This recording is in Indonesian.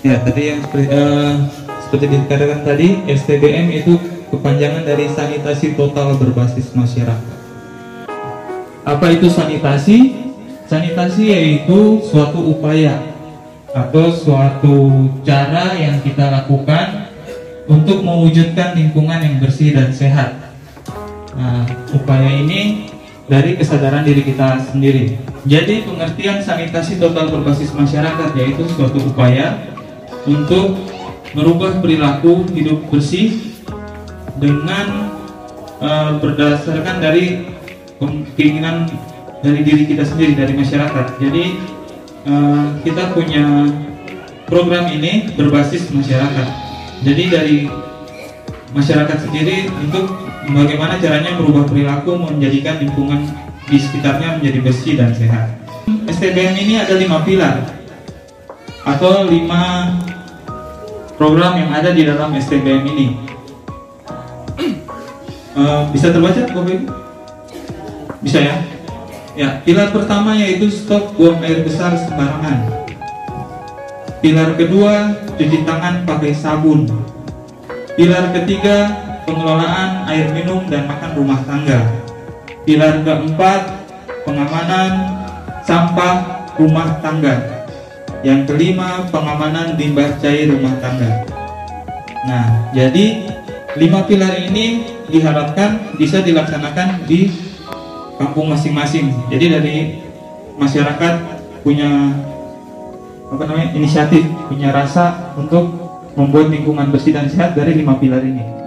Ya, tadi yang seperti dikatakan tadi, STBM itu kepanjangan dari sanitasi total berbasis masyarakat. Apa itu sanitasi? Sanitasi yaitu suatu upaya atau suatu cara yang kita lakukan untuk mewujudkan lingkungan yang bersih dan sehat. Nah, upaya ini dari kesadaran diri kita sendiri. Jadi pengertian sanitasi total berbasis masyarakat yaitu suatu upaya untuk merubah perilaku hidup bersih dengan berdasarkan dari keinginan dari diri kita sendiri, dari masyarakat. Jadi kita punya program ini berbasis masyarakat. Jadi dari masyarakat sendiri untuk bagaimana caranya merubah perilaku menjadikan lingkungan di sekitarnya menjadi bersih dan sehat. STBM ini ada 5 pilar atau 5 program yang ada di dalam STBM ini. Bisa terbaca Bapak Ibu? Bisa ya? Ya, pilar pertama yaitu stop buang air besar sembarangan. Pilar kedua, cuci tangan pakai sabun. Pilar ketiga, pengelolaan air minum dan makan rumah tangga. Pilar keempat, pengamanan sampah rumah tangga. Yang kelima, pengamanan limbah cair rumah tangga. Nah, jadi 5 pilar ini diharapkan bisa dilaksanakan di kampung masing-masing. Jadi dari masyarakat punya inisiatif, punya rasa untuk membuat lingkungan bersih dan sehat dari 5 pilar ini.